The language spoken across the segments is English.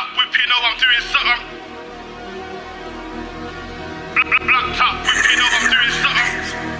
top whip, you know I'm doing something. Black top whip, you know I'm doing something.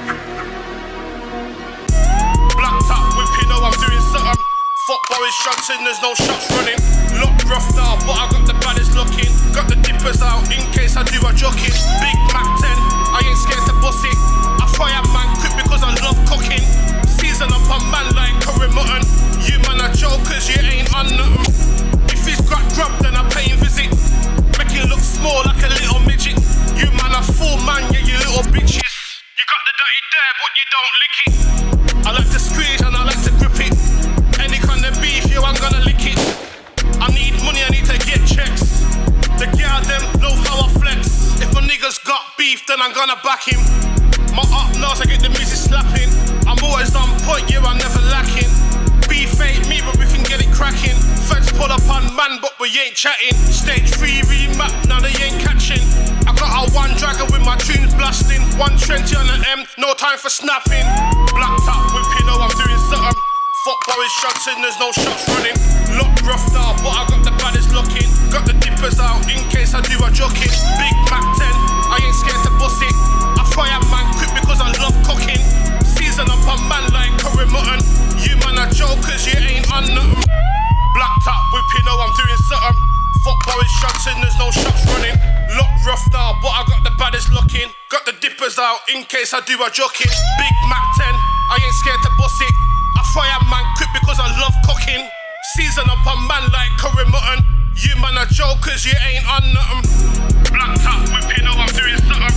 Black top whip, you know I'm doing something. Fuck Boris Johnson, there's no shots running. Locked rough now, but I got the baddest looking. Got the dippers out in case I do a jockey. Big Mac 10, I ain't scared to bust it. I fire man quick because I love cooking. Season up on man like curry mutton. You man are jokers, you ain't on nothing. If he's got grub, then I pay him visit. Make him look small like a little midget. You man are full man, yeah, you little bitches. You got the dirty there, but you don't lick it. I like to squeeze and I like to grip it. Any kind of beef, yo, I'm gonna lick it. I need money, I need to get checks. The girl them know how I flex. If a nigga's got beef, then I'm gonna back him. My up knows I get the music slapping. I'm always on point, yeah, I'm never lacking. Beef ain't me, but we can get it cracking. Feds pull up on man, but we ain't chatting. Stage 3 remap, now they ain't catching. I got a one dragger with my tunes blasting. 120 on the M, no time for snapping. Black top whip, you know I'm doing something. Fuck Boris Johnson, there's no shots running. Locked rough now, but I got the baddest looking. Got the dippers out in case I do a jockey. Big Mac 10, I ain't scared to bust it. I fire man quick because I love cooking. Season up on man like curry mutton. You man are jokers, you ain't on nothing. Black top whip, you know I'm doing something. Fuck Boris Johnson, there's no shots running. Locked rough now, but I got the baddest looking. Got the dippers out in case I do a jockey. Big Mac 10, I ain't scared to bust it. I fire man quick because I love cooking. Season up on man like curry mutton. You man are jokers, you ain't on nothing. Black top whip, you know I'm doing something.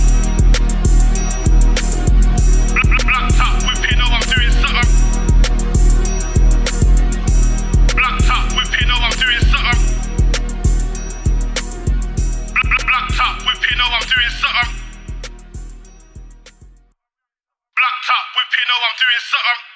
Black top whip, you know I'm doing something. Black top whip, you know I'm doing something. Black top whip, you know I'm doing something. Black top whip, you know I'm doing something.